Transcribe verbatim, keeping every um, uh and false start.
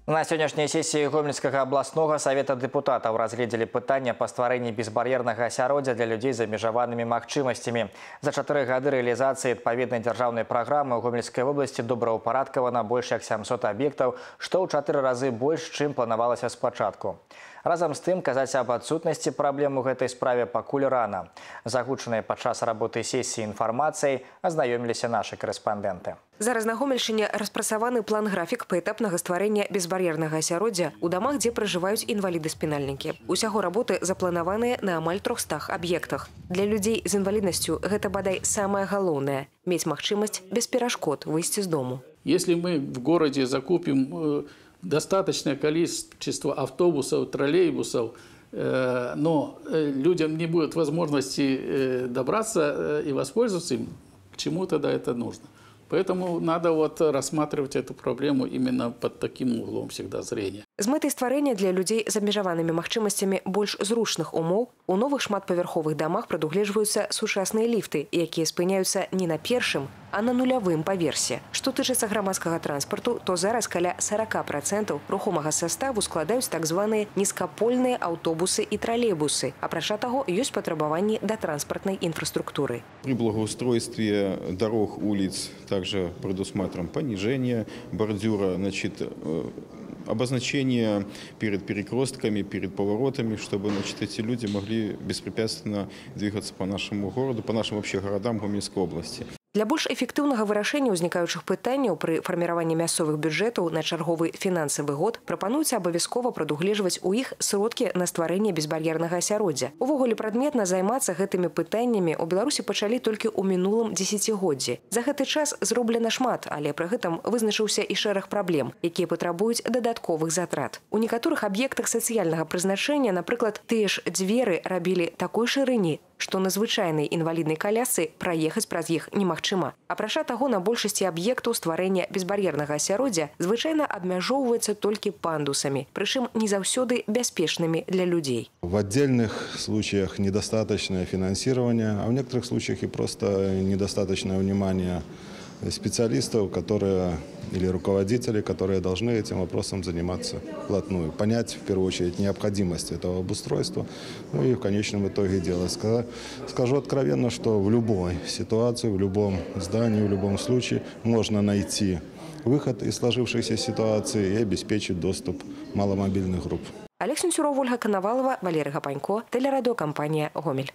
На сённяшняй сессии Гомельскага областного совета депутатов разглядели пытанне па стварэнні безбар'ернага асяроддзя для людей з абмежаванымі магчымасцямі. За чатыры гады рэалізацыі адпаведнай дзяржаўнай праграмы ў Гомельскай вобласці добраўпарадкавана больш як сямсот аб'ектаў, што ў чатыры разы больш, чым планавалася спачатку. Разам з тым, казаць аб адсутнасці праблем у гэтай справе пакуль рана. Загучанай падчас работы сесіі інфармацыяй азнаёміліся нашы корэспандэнты. Зараз на Гомельшчыне распрацаваны план-графік паэтапнага стварэння безбар'ернага асяроддзя ў дамах, дзе пражываюць інваліды-спінальнікі. Усяго работы запланаваныя на амаль трохстах аб'ектах. Для людзей з інваліднасцю гэта бадай самае галоўнае – мець магчымасць без перашкод выйсці з дому. Если мы в городе закупим достаточное количество автобусов, троллейбусов, но людям не будет возможности добраться и воспользоваться им, к чему тогда это нужно? Поэтому надо вот рассматривать эту проблему именно под таким углом всегда зрения. З мэтай стварэння для людзей з абмежаванымі магчымасцямі больш зручных умоў у новых шматпавярховых дамах прадугледжваюцца сучасныя ліфты, якія спыняюцца не на першым, а на нулявым паверсе. Што тычыцца грамадскага транспарту, то зараз каля сорока процентов рухомага составу складаюць так званыя нізкапольныя аўтобусы і тралейбусы. Апрача таго, ёсць патрабаванні да транспартнай інфраструктуры. При благоустройстве дорог, улиц также предусмотрено понижение бордюра, значит, обозначение перед перекрестками, перед поворотами, чтобы, значит, эти люди могли беспрепятственно двигаться по нашему городу, по нашим вообще городам Гомельской области. Для больш эфектыўнага вырашэння ўзнікаючых пытанняў пры фарміраванні мясцовых бюджэтаў на чарговы фінансавы год прапануецца абавязкова прадугледжваць у іх сродкі на стварэнне безбар'ернага асяроддзя. Увогуле прадметна займацца гэтымі пытаннямі ў Беларусі пачалі толькі ў мінулым дзесяцігоддзі. За гэты час зроблена шмат, але пры гэтым вызначыўся і шэраг праблем, якія патрабуюць дадатковых затрат. У некаторых аб'ектах сацыяльнага прызначэння, напрыклад, тыя ж дзверы рабілі такой шырыні, што на звычайнай інваліднай калясцы праехаць праз іх немагчыма. Апрача таго, на большасці аб'ектаў стварэння безбар'ернага асяроддзя звычайна абмяжоўваецца толькі пандусамі, прычым не заўсёды бяспечнымі для людей. В отдельных случаях недостаточное финансирование, а в некоторых случаях и просто недостаточное внимание специалистов, которые или руководителей, которые должны этим вопросом заниматься вплотную. Понять, в первую очередь, необходимость этого обустройства, ну и в конечном итоге делать. Скажу откровенно, что в любой ситуации, в любом здании, в любом случае можно найти выход из сложившейся ситуации и обеспечить доступ маломобильных групп. Олег Сенцюров, Ольга Коновалова, Валерий Гапанько, телерадиокомпания «Гомель».